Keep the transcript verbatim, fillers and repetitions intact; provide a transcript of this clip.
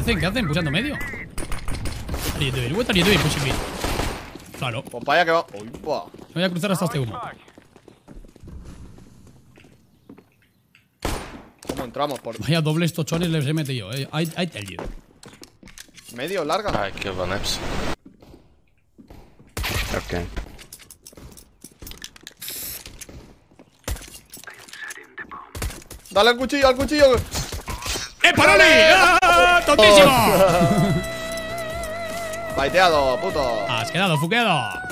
hacen? ¿Qué hacen? Pusando medio. What are you doing? What are you doing pushing me? Claro. Pues vaya que va. Uy, buah. Me voy a cruzar hasta este humo. ¿Cómo entramos? Por Vaya dobles tochones les he metido, eh. I, I tell you. medio, larga. I kill one Eps. Okay. Dale al cuchillo, al cuchillo. ¡Eh, Paroli! ¡Ah, tontísimo! Baiteado, puto. Has quedado fuqueado.